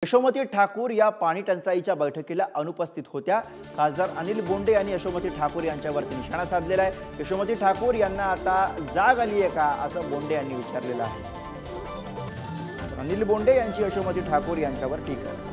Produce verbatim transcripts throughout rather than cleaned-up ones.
यशोमती ठाकूर या पाणी टंचाईच्या बैठकीला अनुपस्थित होत्या। खासदार अनिल बोंडे यांनी यशोमती ठाकूर यांच्यावरती निशाणा साधलेला आहे। यशोमती ठाकूर यांना आता जाग आली आहे का असं बोंडे यांनी विचारलेलं आहे। अनिल बोंडे यांची यशोमती ठाकूर यांच्यावर टीका आहे।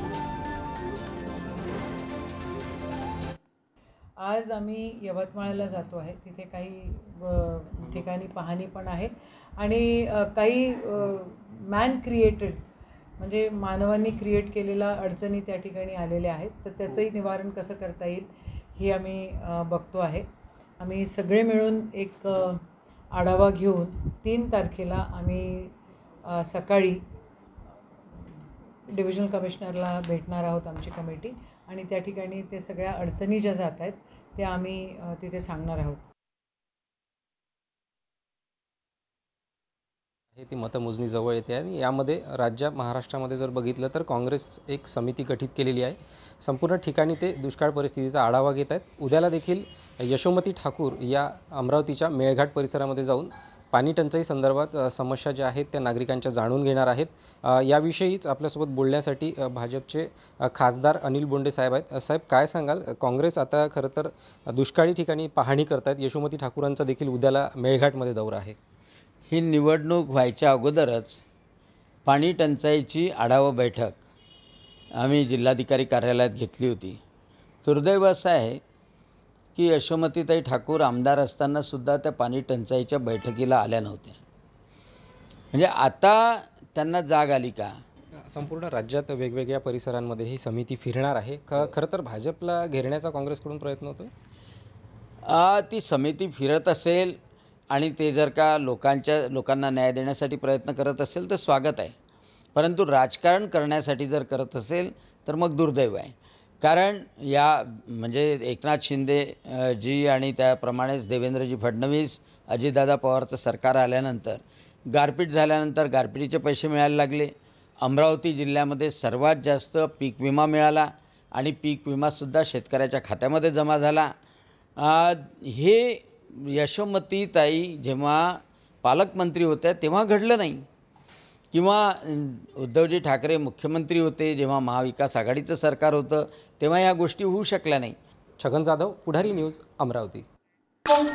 आज आम्ही यवतमाळला जातो आहे, तिथे काही ठिकाणी पाहणी पण आहे आणि काही मॅन क्रिएटेड म्हणजे मानवांनी क्रिएट केलेल्या अडचणी त्या ठिकाणी आलेल्या आहेत, तर त्याचंही निवारण कसं करता येईल हे आम्ही बघतो आहे। आम्ही सगळे मिळून एक आढावा घेऊन तीन तारखेला आम्ही सकाळी डिव्हिजनल कमिशनरला भेटणार आहोत आमची कमिटी, आणि त्या ठिकाणी ते सगळ्या अडचणी ज्या जात आहेत त्या आम्ही तिथे सांगणार आहोत। हे ती मतमोजणी जवळ येते आणि यामध्ये राज्य महाराष्ट्रामध्ये जर बघितलं तर काँग्रेस एक समिती गठीत केलेली आहे। संपूर्ण ठिकाणी ते दुष्काळ परिस्थितीचा आढावा घेत आहेत। उद्याला देखील यशोमती ठाकूर या अमरावतीच्या मेळघाट परिसरामध्ये जाऊन पाणी टंचाई संदर्भात समस्या ज्या आहेत त्या नागरिकांच्या जाणून घेणार आहेत। याविषयीच आपल्यासोबत बोलण्यासाठी भाजपचे खासदार अनिल बोंडे साहेब आहेत। साहेब, काय सांगाल? काँग्रेस आता खरं तर दुष्काळी ठिकाणी पाहणी करतायत, यशोमती ठाकूरांचा देखील उद्याला मेळघाटमध्ये दौरा आहे। ही निवडणूक व्हायच्या अगोदरच पाणी टंचाईची आढावा बैठक आम्ही जिल्हाधिकारी कार्यालयात घेतली होती। दुर्दैव असं आहे की यशोमतीताई ठाकूर आमदार असतानासुद्धा त्या पाणी टंचाईच्या बैठकीला आल्या नव्हत्या, म्हणजे आता त्यांना जाग आली का? संपूर्ण राज्यात वेगवेगळ्या परिसरांमध्ये ही समिती फिरणार आहे। खरं तर भाजपला घेरण्याचा काँग्रेसकडून प्रयत्न होतो। ती समिती फिरत असेल आणि ते जर का लोकांच्या लोकांना न्याय देण्यासाठी प्रयत्न करत असेल तर स्वागत आहे, परंतु राजकारण करण्यासाठी जर करत असेल तर मग दुर्दैव आहे। कारण या म्हणजे एकनाथ शिंदे जी आणि त्याप्रमाणेच देवेंद्रजी फडणवीस, अजितदादा पवारचं सरकार आल्यानंतर गारपीट झाल्यानंतर गारपिटीचे पैसे मिळायला लागले। अमरावती जिल्ह्यामध्ये सर्वात जास्त पीक विमा मिळाला आणि पीक विमासुद्धा शेतकऱ्याच्या खात्यामध्ये जमा झाला। हे यशोमतीताई जेव्हा पालकमंत्री होत्या तेव्हा घडलं नाही, किंवा उद्धवजी ठाकरे मुख्यमंत्री होते जेव्हा महाविकास आघाडीचं सरकार होतं तेव्हा या गोष्टी होऊ शकल्या नाही। छगन जाधव, पुढारी न्यूज, अमरावती।